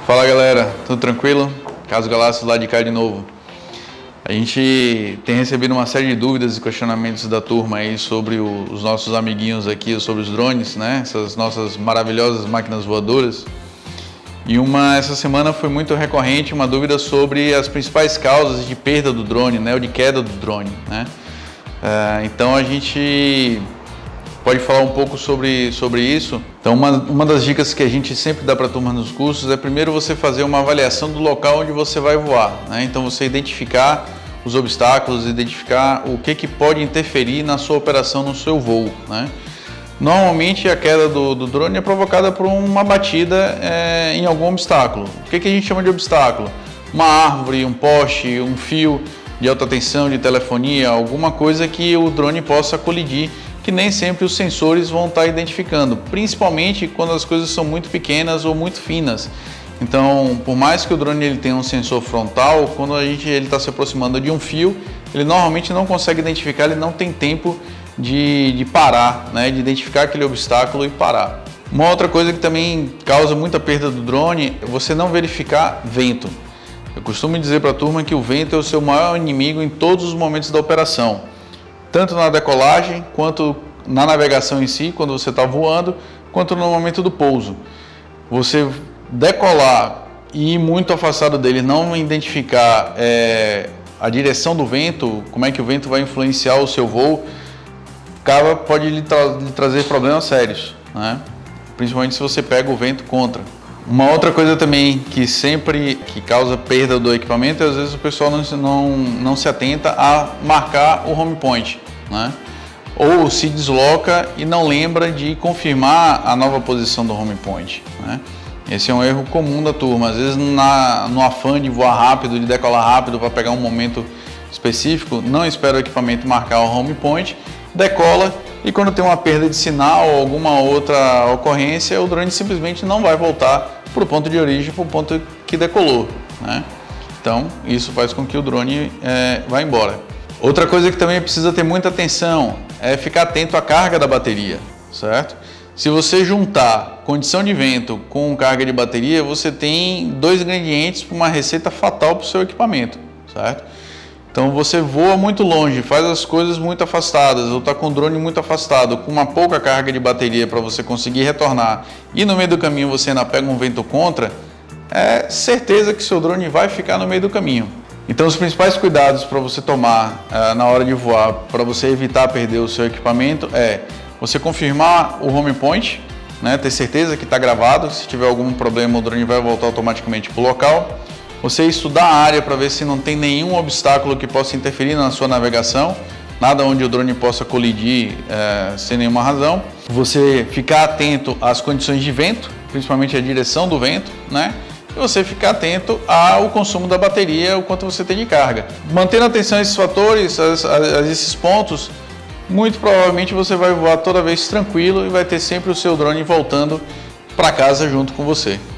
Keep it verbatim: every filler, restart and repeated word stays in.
Fala galera, tudo tranquilo? Caso Galácio lá de cá de novo. A gente tem recebido uma série de dúvidas e questionamentos da turma aí sobre o, os nossos amiguinhos aqui, sobre os drones, né? Essas nossas maravilhosas máquinas voadoras. E uma, essa semana foi muito recorrente uma dúvida sobre as principais causas de perda do drone, né? Ou de queda do drone, né? Uh, então a gente pode falar um pouco sobre, sobre isso. Então uma, uma das dicas que a gente sempre dá para a turma nos cursos é primeiro você fazer uma avaliação do local onde você vai voar, né? Então você identificar os obstáculos, identificar o que, que pode interferir na sua operação, no seu voo, né? Normalmente a queda do, do drone é provocada por uma batida é, em algum obstáculo. O que, que a gente chama de obstáculo? Uma árvore, um poste, um fio de alta tensão, de telefonia, alguma coisa que o drone possa colidir, que nem sempre os sensores vão estar identificando, principalmente quando as coisas são muito pequenas ou muito finas. Então, por mais que o drone ele tenha um sensor frontal, quando a gente ele está se aproximando de um fio, ele normalmente não consegue identificar, ele não tem tempo de, de parar, né, de identificar aquele obstáculo e parar. Uma outra coisa que também causa muita perda do drone é você não verificar vento. Eu costumo dizer para a turma que o vento é o seu maior inimigo em todos os momentos da operação. Tanto na decolagem, quanto na navegação em si, quando você está voando, quanto no momento do pouso. Você decolar e ir muito afastado dele, não identificar é, a direção do vento, como é que o vento vai influenciar o seu voo, acaba, pode lhe, tra lhe trazer problemas sérios, né? Principalmente se você pega o vento contra. Uma outra coisa também que sempre que causa perda do equipamento é às vezes o pessoal não, não, não se atenta a marcar o home point, né? Ou se desloca e não lembra de confirmar a nova posição do home point, né? Esse é um erro comum da turma. Às vezes na, no afã de voar rápido, de decolar rápido para pegar um momento específico, não espera o equipamento marcar o home point, decola e quando tem uma perda de sinal ou alguma outra ocorrência, o drone simplesmente não vai voltar para o ponto de origem, para o ponto que decolou, né? Então isso faz com que o drone é, vá embora. Outra coisa que também precisa ter muita atenção é ficar atento à carga da bateria, certo? Se você juntar condição de vento com carga de bateria, você tem dois ingredientes para uma receita fatal para o seu equipamento, certo? Então você voa muito longe, faz as coisas muito afastadas, ou está com o drone muito afastado, com uma pouca carga de bateria para você conseguir retornar e no meio do caminho você ainda pega um vento contra, é certeza que seu drone vai ficar no meio do caminho. Então os principais cuidados para você tomar uh, na hora de voar, para você evitar perder o seu equipamento é você confirmar o home point, né, ter certeza que está gravado, se tiver algum problema o drone vai voltar automaticamente para o local. Você estudar a área para ver se não tem nenhum obstáculo que possa interferir na sua navegação, nada onde o drone possa colidir é, sem nenhuma razão. Você ficar atento às condições de vento, principalmente a direção do vento, né? E você ficar atento ao consumo da bateria, o quanto você tem de carga. Mantendo atenção a esses fatores, a, a, a esses pontos, muito provavelmente você vai voar toda vez tranquilo e vai ter sempre o seu drone voltando para casa junto com você.